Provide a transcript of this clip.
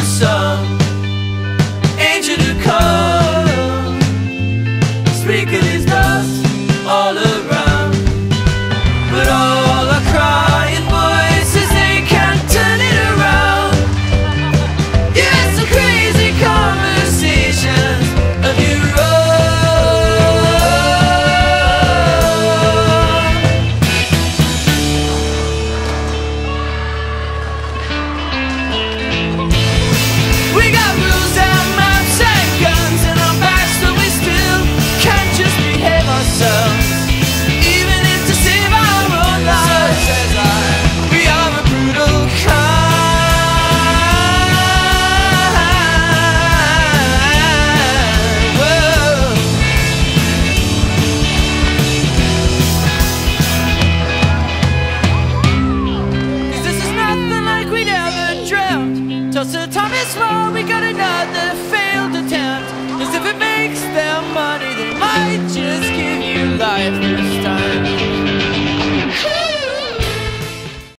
some angel to come. Sprinkle his dust all around, but all our crying voices, they can't turn it around. You had some crazy conversations of your We got rules and maps and guns in our backs, but we still can't just behave ourselves, even if to save our own lives. We are a brutal kind. Whoa. 'Cause this is nothing like we'd ever dreamt. Till Sir Thomas More, we got another face.